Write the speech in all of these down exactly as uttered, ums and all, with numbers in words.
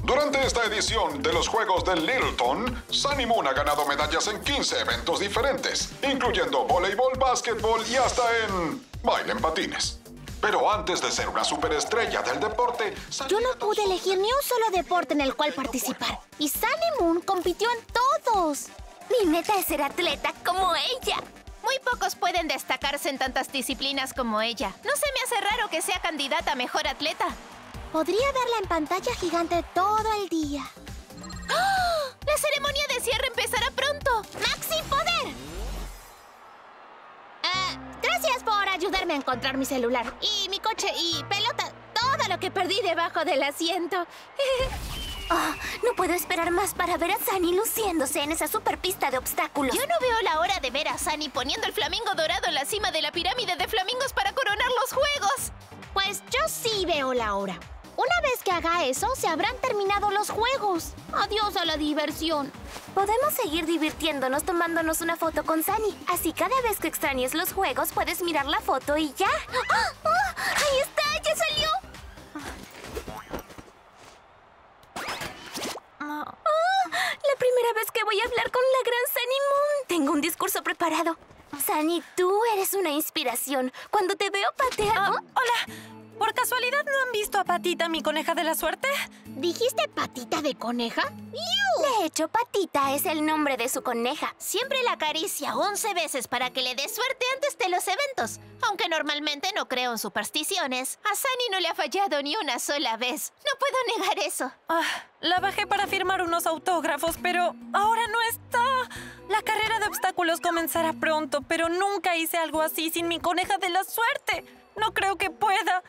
Durante esta edición de los Juegos de Littleton, Sunny Moon ha ganado medallas en quince eventos diferentes, incluyendo voleibol, básquetbol y hasta en baile en patines. Pero antes de ser una superestrella del deporte... Yo no pude elegir ni un solo deporte en el cual participar. Y Sunny Moon compitió en todos. Mi meta es ser atleta como ella. Muy pocos pueden destacarse en tantas disciplinas como ella. No se me hace raro que sea candidata a mejor atleta. Podría verla en pantalla gigante todo el día. ¡Oh! ¡La ceremonia de cierre empezará pronto! ¡Maxi Poder! Uh, gracias por ayudarme a encontrar mi celular. Y mi coche y pelota. Todo lo que perdí debajo del asiento. Oh, no puedo esperar más para ver a Sunny luciéndose en esa super pista de obstáculos. Yo no veo la hora de ver a Sunny poniendo el flamingo dorado en la cima de la pirámide de flamingos para coronar los juegos. Pues yo sí veo la hora. Una vez que haga eso, se habrán terminado los juegos. Adiós a la diversión. Podemos seguir divirtiéndonos tomándonos una foto con Sunny. Así cada vez que extrañes los juegos, puedes mirar la foto y ya. ¡Oh! ¡Oh! ¡Ahí está! ¡Ya salió! Oh, la primera vez que voy a hablar con la gran Sunny Moon. Tengo un discurso preparado. Sunny, tú eres una inspiración. Cuando te veo patear... Uh, hola. ¿Por casualidad no han visto a Patita, mi coneja de la suerte? ¿Dijiste patita de coneja? ¡Iu! De hecho, Patita es el nombre de su coneja. Siempre la acaricia once veces para que le dé suerte antes de los eventos. Aunque normalmente no creo en supersticiones, a Sunny no le ha fallado ni una sola vez. No puedo negar eso. Ah, la bajé para firmar unos autógrafos, pero ahora no está. La carrera de obstáculos comenzará pronto, pero nunca hice algo así sin mi coneja de la suerte. No creo que pueda.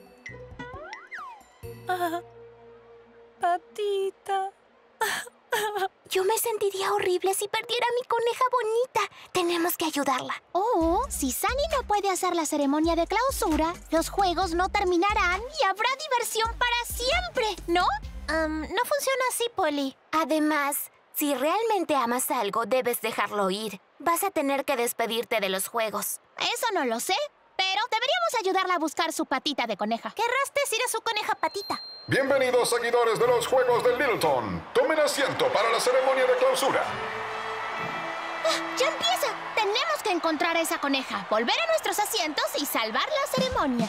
Ah, Patita. Yo me sentiría horrible si perdiera a mi coneja bonita. Tenemos que ayudarla. Oh, si Sunny no puede hacer la ceremonia de clausura, los juegos no terminarán y habrá diversión para siempre, ¿no? Um, no funciona así, Polly. Además, si realmente amas algo, debes dejarlo ir. Vas a tener que despedirte de los juegos. Eso no lo sé, pero deberíamos ayudarla a buscar su patita de coneja. Querrás decir a su coneja Patita. Bienvenidos, seguidores de los Juegos de Littleton. Tomen asiento para la ceremonia de clausura. ¡Ah, ya empieza! Tenemos que encontrar a esa coneja, volver a nuestros asientos y salvar la ceremonia.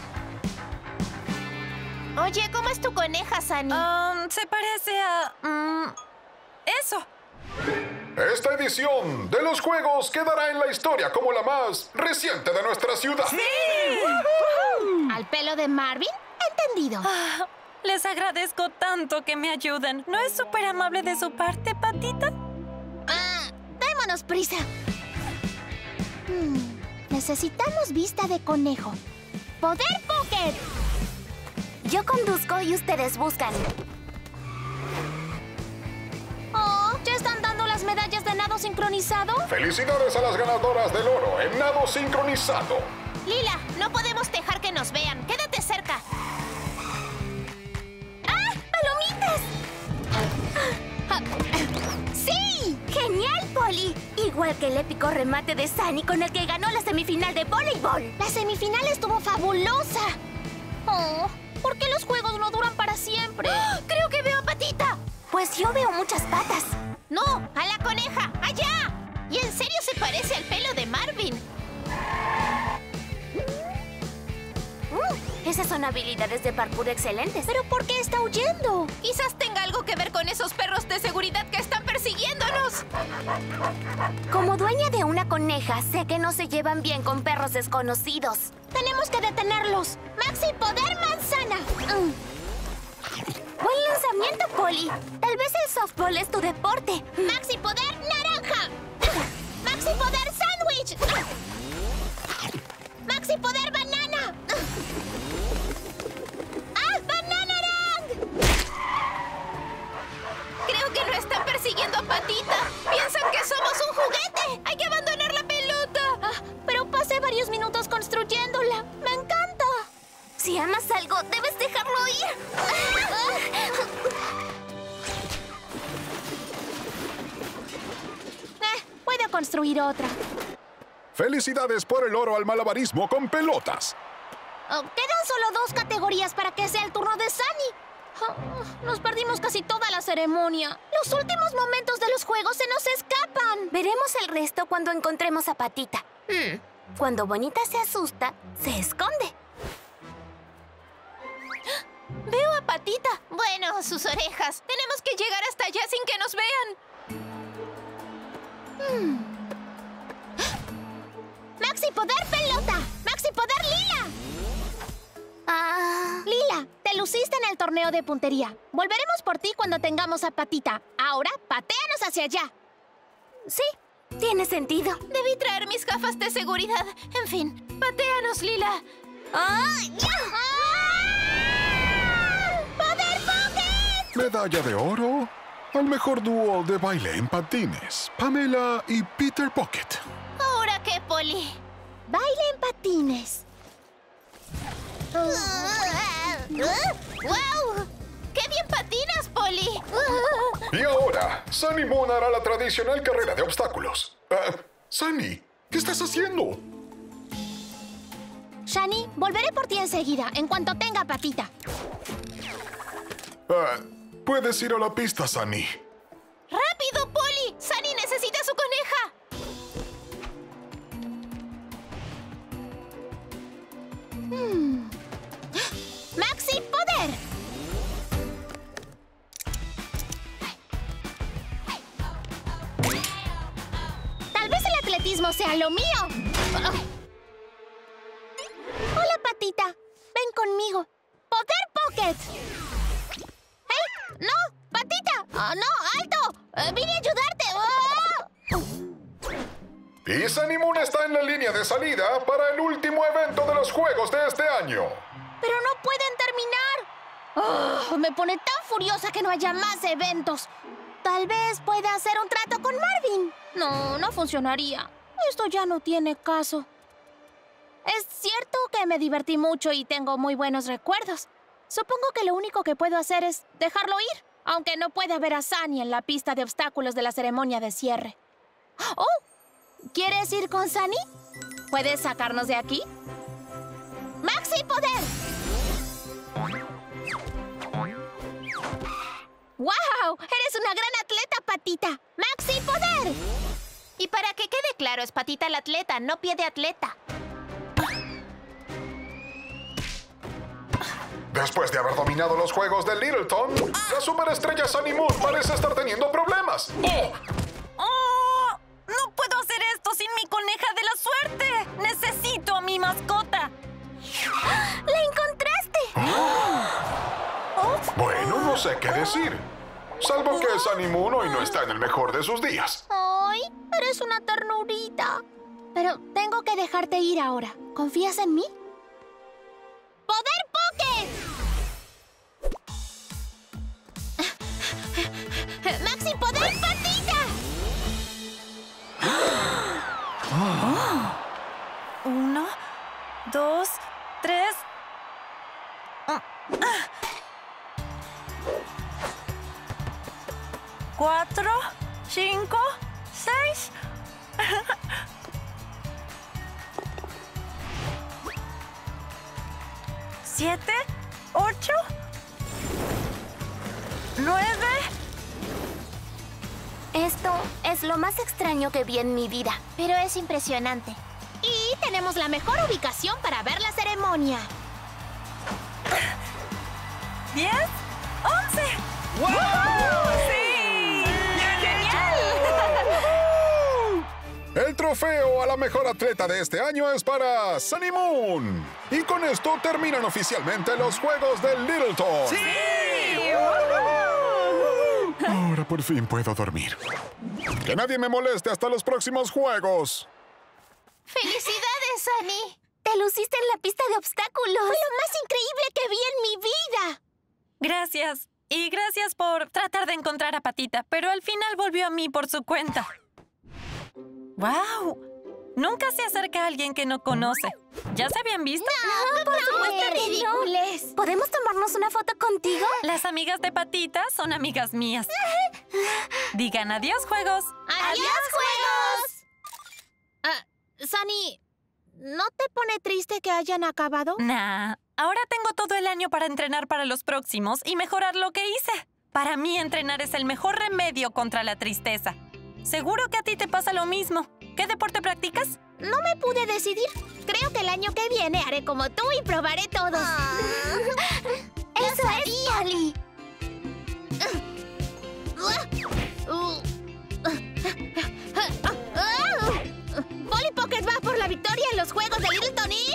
Oye, ¿cómo es tu coneja, Sunny? Um, se parece a... Um, eso. Esta edición de los Juegos quedará en la historia como la más reciente de nuestra ciudad. ¡Sí! ¡Uh-huh! ¿Al pelo de Marvin? Entendido. Ah, les agradezco tanto que me ayuden. ¿No es súper amable de su parte, Patita? Ah, démonos prisa. Hmm, necesitamos vista de conejo. ¡Poder Pocket! Yo conduzco y ustedes buscan. Oh, ¿ya están dando las medallas de nado sincronizado? Felicidades a las ganadoras del oro en nado sincronizado. Lila, no podemos dejar que nos vean. Quédate cerca. ¡Ah! ¡Palomitas! Ah, ¡sí! ¡Genial, Polly! Igual que el épico remate de Sunny con el que ganó la semifinal de voleibol. La semifinal estuvo fabulosa. Oh, ¿por qué los juegos no duran para siempre? ¡Oh! Creo que veo a Patita. Pues yo veo muchas patas. No, a la coneja. ¡Allá! ¿Y en serio se parece al pelo de Marvin? Uh, esas son habilidades de parkour excelentes. ¿Pero por qué está huyendo? Quizás tenga algo que ver con esos perros de seguridad que están persiguiéndonos. Como dueña de una coneja, sé que no se llevan bien con perros desconocidos. Tenemos que detenerlos. ¡Maxi Poder Manzana! Mm. ¡Buen lanzamiento, Polly! Tal vez el softball es tu deporte. ¡Maxi Poder Naranja! ¡Maxi Poder Sándwich! ¡Maxi Poder Banana! ¡Ah, Bananarang! Creo que no están persiguiendo a Patita. Piensan que somos un juguete. ¡Hay que abandonar la pelota! Ah, pero pasé varios minutos construyéndola. ¡Me encanta! Si amas algo, debes dejarlo ir. Eh, puedo construir otra. Felicidades por el oro al malabarismo con pelotas. Oh, quedan solo dos categorías para que sea el turno de Sunny. Nos perdimos casi toda la ceremonia. Los últimos momentos de los juegos se nos escapan. Veremos el resto cuando encontremos a Patita. Hmm. Cuando Bonita se asusta, se esconde. Veo a Patita. Bueno, sus orejas. Tenemos que llegar hasta allá sin que nos vean. Hmm. ¡Maxi Poder Pelota! ¡Maxi Poder Lila! Ah... Lila, te luciste en el torneo de puntería. Volveremos por ti cuando tengamos a Patita. Ahora, patéanos hacia allá. Sí, tiene sentido. Debí traer mis gafas de seguridad. En fin, patéanos, Lila. ¡Ah! ¡Ya! ¡Ah! ¡Poder Pocket! Medalla de oro al mejor dúo de baile en patines, Pamela y Peter Pocket. ¿Ahora qué, Polly? Baile en patines. ¡Wow! ¡Qué bien patinas, Polly! Y ahora, Sunny Moon hará la tradicional carrera de obstáculos. Uh, Sunny, ¿qué estás haciendo? Shani, volveré por ti enseguida, en cuanto tenga Patita. Uh, puedes ir a la pista, Sunny. ¡Rápido, Polly! ¡Sunny necesita su coneja! Hmm. ¡Maxi Poder! Tal vez el atletismo sea lo mío. Hola, Patita. Ven conmigo. ¡Poder Pocket! ¡Hey! ¡No! ¡Patita! Oh, ¡no! ¡Alto! Uh, ¡Vine a ayudarte! ¡Oh! Y Sunny Moon está en la línea de salida para el último evento de los Juegos de este año. ¡Pero no pueden terminar! Oh, me pone tan furiosa que no haya más eventos. Tal vez pueda hacer un trato con Marvin. No, no funcionaría. Esto ya no tiene caso. Es cierto que me divertí mucho y tengo muy buenos recuerdos. Supongo que lo único que puedo hacer es dejarlo ir, aunque no pueda ver a Sunny en la pista de obstáculos de la ceremonia de cierre. ¡Oh! ¿Quieres ir con Sunny? ¿Puedes sacarnos de aquí? ¡Maxi Poder! ¡Wow! ¡Eres una gran atleta, Patita! ¡Maxi Poder! Y para que quede claro, es Patita la atleta, no pie de atleta. Después de haber dominado los Juegos de Littleton, la superestrella Sunny Moon parece estar teniendo problemas. ¡Oh! ¡Oh! ¡No puedo hacer esto sin mi coneja de la suerte! ¡Necesito a mi mascota! ¡La encontraste! Oh. Bueno, no sé qué decir. Salvo que Sunny Moon hoy no está en el mejor de sus días. ¡Ay! Eres una ternurita. Pero tengo que dejarte ir ahora. ¿Confías en mí? ¡Poder Pocket! ¡Maxi Poder Patita! Uno, dos, tres. Cuatro, cinco, seis. Siete, ocho, nueve. Esto es lo más extraño que vi en mi vida. Pero es impresionante. Y tenemos la mejor ubicación para ver la ceremonia. Diez, once. ¡Wow! ¡Sí! ¡Genial! El trofeo a la mejor atleta de este año es para Sunny Moon. Y con esto terminan oficialmente los Juegos de Littleton. ¡Sí! Ahora por fin puedo dormir. Que nadie me moleste hasta los próximos Juegos. ¡Felicidades, Sunny! Te luciste en la pista de obstáculos. Fue lo más increíble que vi en mi vida. Gracias. Y gracias por tratar de encontrar a Patita, pero al final volvió a mí por su cuenta. ¡Wow! Nunca se acerca a alguien que no conoce. ¿Ya se habían visto? No, por supuesto, ridícules. ¿Podemos tomarnos una foto contigo? Las amigas de Patita son amigas mías. Digan adiós, juegos. ¡Adiós, juegos! Ah, Sunny, ¿no te pone triste que hayan acabado? Nah, ahora tengo todo el año para entrenar para los próximos y mejorar lo que hice. Para mí, entrenar es el mejor remedio contra la tristeza. Seguro que a ti te pasa lo mismo. ¿Qué deporte practicas? No me pude decidir. Creo que el año que viene haré como tú y probaré todos. ¡Eso es, Polly! Polly Pocket va por la victoria en los juegos de Littleton y...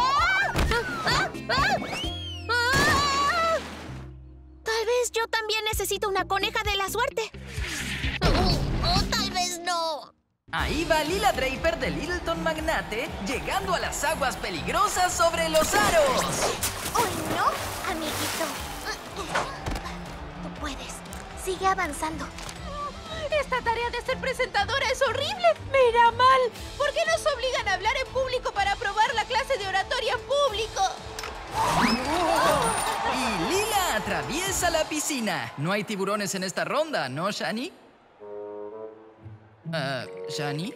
Tal vez yo también necesito una coneja de la suerte. O, o tal vez no. Ahí va Lila Draper de Littleton Magnate, llegando a las aguas peligrosas sobre los aros. ¡Uy, no, amiguito! Tú puedes. Sigue avanzando. Esta tarea de ser presentadora es horrible. Me irá mal. ¿Por qué nos obligan a hablar en público para probar la clase de oratoria en público? Y Lila atraviesa la piscina. No hay tiburones en esta ronda, ¿no, Shani? Uh, ¿Shani?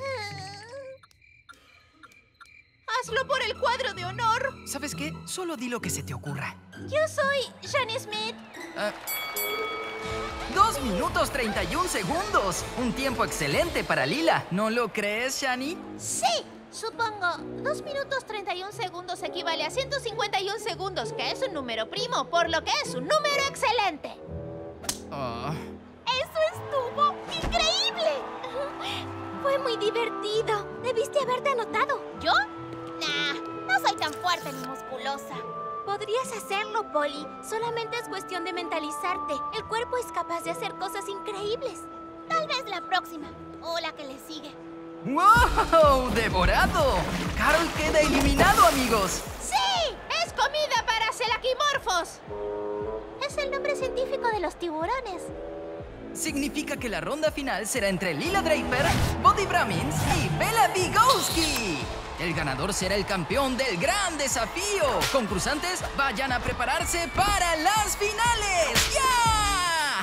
Hazlo por el cuadro de honor. ¿Sabes qué? Solo di lo que se te ocurra. Yo soy Shani Smith. Uh, Dos minutos treinta y un segundos. Un tiempo excelente para Lila. ¿No lo crees, Shani? Sí, supongo. Dos minutos treinta y un segundos equivale a ciento cincuenta y un segundos, que es un número primo, por lo que es un número excelente. Oh. ¡Eso estuvo increíble! Fue muy divertido. Debiste haberte anotado. ¿Yo? Nah, no soy tan fuerte ni musculosa. Podrías hacerlo, Polly. Solamente es cuestión de mentalizarte. El cuerpo es capaz de hacer cosas increíbles. Tal vez la próxima. O la que le sigue. ¡Wow! ¡Devorado! Carol queda eliminado, amigos. ¡Sí! ¡Es comida para celaquimorfos! Es el nombre científico de los tiburones. Significa que la ronda final será entre Lila Draper, Buddy Bramins y Bella Vygotsky. El ganador será el campeón del gran desafío. Concursantes, vayan a prepararse para las finales. ¡Ya!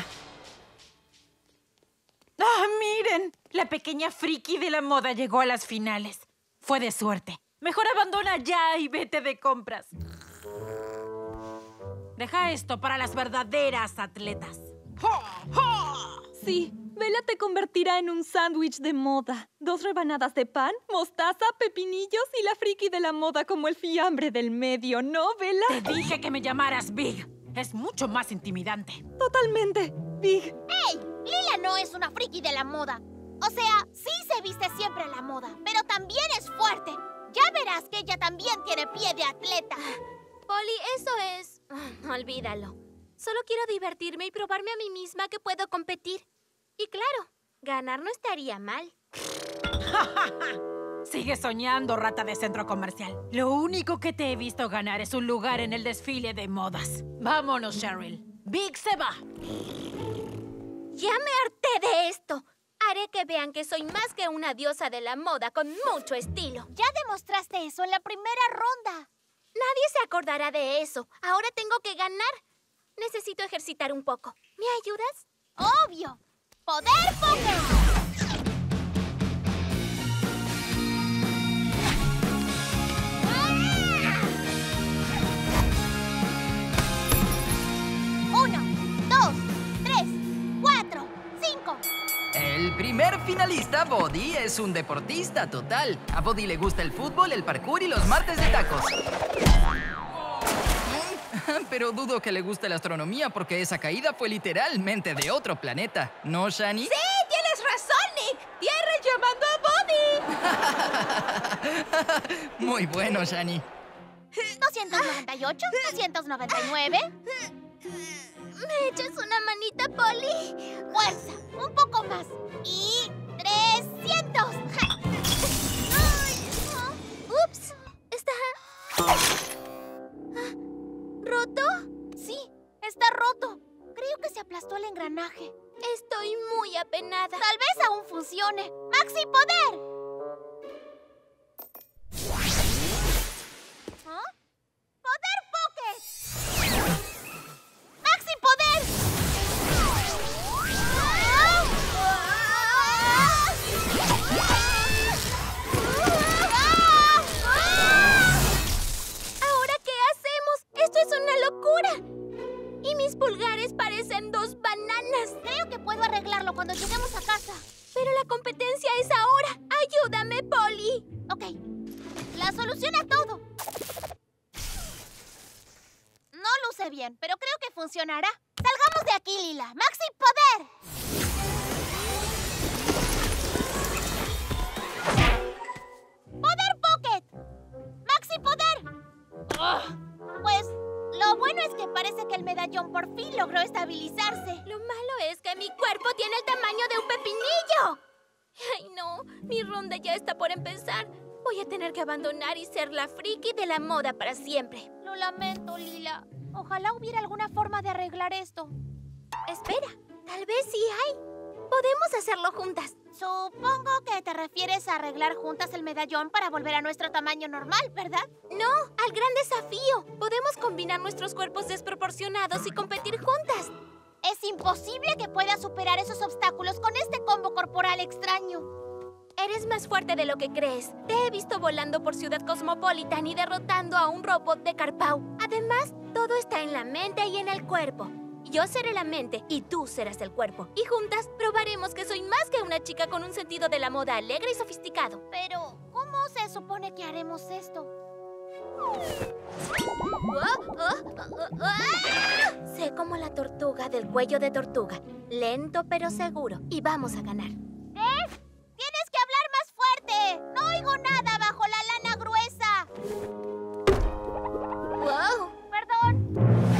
¡Ah, miren! La pequeña friki de la moda llegó a las finales. Fue de suerte. Mejor abandona ya y vete de compras. Deja esto para las verdaderas atletas. Sí, Bella te convertirá en un sándwich de moda. Dos rebanadas de pan, mostaza, pepinillos y la friki de la moda como el fiambre del medio, ¿no, Bella? Te dije que me llamaras Big. Es mucho más intimidante. Totalmente, Big. ¡Ey! Lila no es una friki de la moda. O sea, sí se viste siempre a la moda, pero también es fuerte. Ya verás que ella también tiene pie de atleta. Polly, eso es... Olvídalo. Solo quiero divertirme y probarme a mí misma que puedo competir. Y claro, ganar no estaría mal. Sigue soñando, rata de centro comercial. Lo único que te he visto ganar es un lugar en el desfile de modas. Vámonos, Cheryl. Big se va. Ya me harté de esto. Haré que vean que soy más que una diosa de la moda con mucho estilo. Ya demostraste eso en la primera ronda. Nadie se acordará de eso. Ahora tengo que ganar. Necesito ejercitar un poco. ¿Me ayudas? ¡Obvio! ¡Poder Pokémon! Uno, dos, tres, cuatro, cinco. El primer finalista, Buddy, es un deportista total. A Buddy le gusta el fútbol, el parkour y los martes de tacos. Pero dudo que le guste la astronomía porque esa caída fue literalmente de otro planeta. ¿No, Shani? ¡Sí! ¡Tienes razón, Nick! ¡Tierra llamando a Buddy! Muy bueno, Shani. doscientos noventa y ocho, doscientos noventa y nueve. ¿Me echas una manita, Polly? Fuerza, un poco más. Y trescientos. Ay, oh. Ups. ¿Está... roto? Sí, está roto. Creo que se aplastó el engranaje. Estoy muy apenada. Tal vez aún funcione. ¡Maxi Poder! ¿Ah? ¡Poder Pocket! ¡Maxi Poder! ¿Ahora qué hacemos? parecen dos bananas. Creo que puedo arreglarlo cuando lleguemos a casa. Pero la competencia es ahora. ¡Ayúdame, Polly! Ok, la solución a todo. No luce bien, pero creo que funcionará. ¡Salgamos de aquí, Lila! ¡Maxi Poder! ¡Poder Pocket! ¡Maxi Poder! Ugh. Pues, lo bueno es que parece que el medallón por fin logró estabilizarse. Lo malo es que mi cuerpo tiene el tamaño de un pepinillo. Ay, no. Mi ronda ya está por empezar. Voy a tener que abandonar y ser la friki de la moda para siempre. Lo lamento, Lila. Ojalá hubiera alguna forma de arreglar esto. Espera, tal vez sí hay. Podemos hacerlo juntas. Supongo que te refieres a arreglar juntas el medallón para volver a nuestro tamaño normal, ¿verdad? No, al gran desafío. Podemos combinar nuestros cuerpos desproporcionados y competir juntas. Es imposible que puedas superar esos obstáculos con este combo corporal extraño. Eres más fuerte de lo que crees. Te he visto volando por Ciudad Cosmopolitan y derrotando a un robot de Carpau. Además, todo está en la mente y en el cuerpo. Yo seré la mente y tú serás el cuerpo. Y juntas probaremos que soy más que una chica con un sentido de la moda alegre y sofisticado. Pero, ¿cómo se supone que haremos esto? ¡Oh, oh, oh, oh, oh! Sé como la tortuga del cuello de tortuga. Lento pero seguro. Y vamos a ganar. ¿Eh? ¡Tienes que hablar más fuerte! ¡No oigo nada bajo la lana gruesa! ¡Wow! ¡Perdón!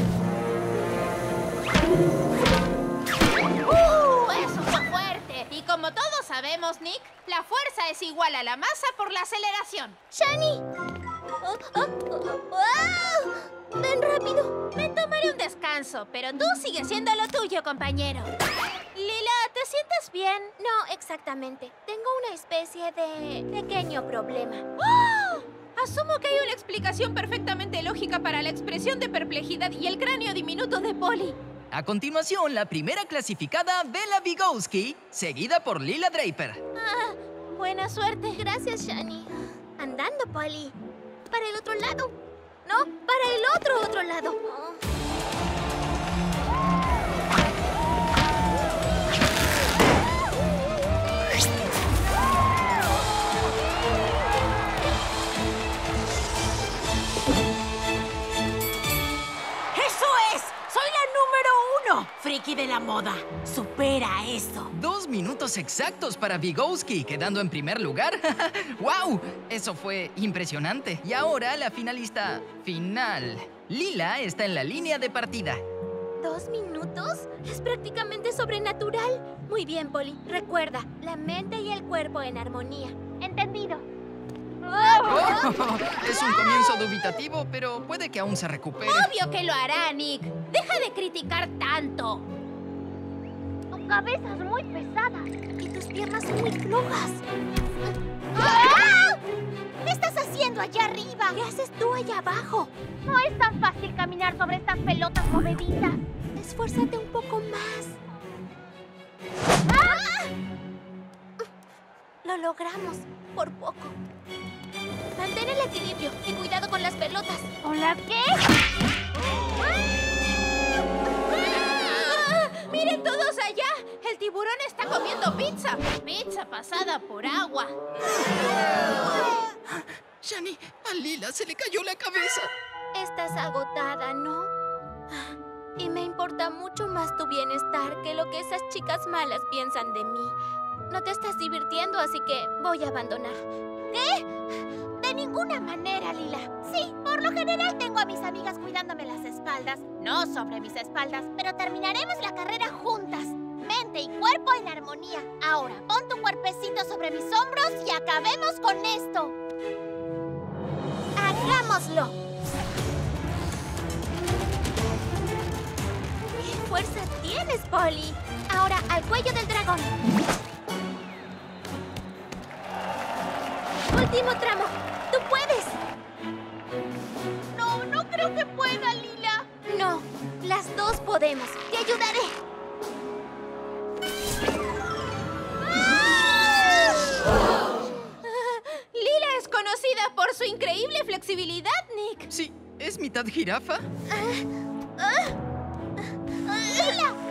¡Uh! Eso fue fuerte. Y como todos sabemos, Nick, la fuerza es igual a la masa por la aceleración. ¡Shani! Oh, oh, oh, oh. ¡Ven rápido! Me tomaré un descanso, pero tú sigues siendo lo tuyo, compañero. Lila, ¿te sientes bien? No, exactamente. Tengo una especie de pequeño problema. ¡Oh! Asumo que hay una explicación perfectamente lógica para la expresión de perplejidad y el cráneo diminuto de Polly. A continuación, la primera clasificada, Bella Vygotsky, seguida por Lila Draper. Ah, buena suerte. Gracias, Shani. Andando, Polly. Para el otro lado. No, para el otro otro lado. Oh. Friki de la moda. Supera eso. Dos minutos exactos para Vygotsky, quedando en primer lugar. ¡Wow! Eso fue impresionante. Y ahora la finalista final. Lila está en la línea de partida. ¿Dos minutos? Es prácticamente sobrenatural. Muy bien, Polly. Recuerda, la mente y el cuerpo en armonía. Entendido. Oh, es un comienzo dubitativo, pero puede que aún se recupere. Obvio que lo hará, Nick. Deja de criticar tanto. Tu cabeza es muy pesada. Y tus piernas son muy flojas. ¡Ah! ¿Qué estás haciendo allá arriba? ¿Qué haces tú allá abajo? No es tan fácil caminar sobre estas pelotas movedizas. Esfuérzate un poco más. ¡Ah! Lo logramos, por poco. Mantén el equilibrio y cuidado con las pelotas. ¿Con las qué? ¡Ah! ¡Miren todos allá! El tiburón está comiendo pizza. Pizza pasada por agua. Shani, a Lila se le cayó la cabeza. Estás agotada, ¿no? Y me importa mucho más tu bienestar que lo que esas chicas malas piensan de mí. No te estás divirtiendo, así que voy a abandonar. ¿Qué? De ninguna manera, Lila. Sí, por lo general tengo a mis amigas cuidándome las espaldas. No sobre mis espaldas, pero terminaremos la carrera juntas. Mente y cuerpo en armonía. Ahora, pon tu cuerpecito sobre mis hombros y acabemos con esto. ¡Hagámoslo! ¡Qué fuerza tienes, Polly! Ahora, al cuello del dragón. Último tramo. ¡Tú puedes! No, no creo que pueda, Lila. No, las dos podemos. Te ayudaré. ¡Ah! Lila es conocida por su increíble flexibilidad, Nick. Sí, ¿es mitad jirafa? Ah, ah, ah, Lila,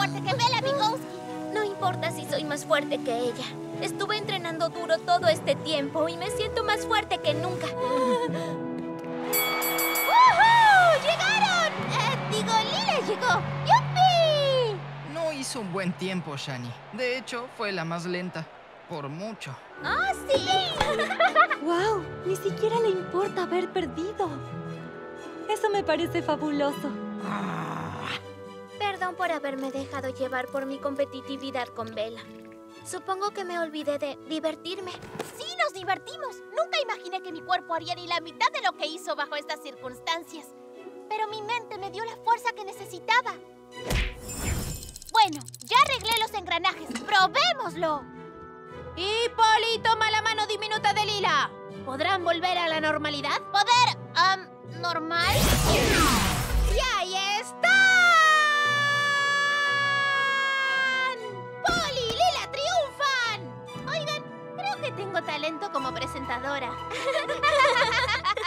fuerte que Bella Vygotsky. No importa si soy más fuerte que ella. Estuve entrenando duro todo este tiempo y me siento más fuerte que nunca. ¡Woohoo! ¡Llegaron! Eh, digo, Lila llegó. ¡Yupi! No hizo un buen tiempo, Shani. De hecho, fue la más lenta. Por mucho. ¡Ah, sí! ¡Wow! Ni siquiera le importa haber perdido. Eso me parece fabuloso. Perdón por haberme dejado llevar por mi competitividad con Bella. Supongo que me olvidé de divertirme. Sí, nos divertimos. Nunca imaginé que mi cuerpo haría ni la mitad de lo que hizo bajo estas circunstancias. Pero mi mente me dio la fuerza que necesitaba. Bueno, ya arreglé los engranajes. ¡Probémoslo! Y Polly, toma la mano diminuta de Lila. ¿Podrán volver a la normalidad? ¿Poder, um, normal? ¡Y ahí están! ¡Polly y Lila triunfan! Oigan, creo que tengo talento como presentadora.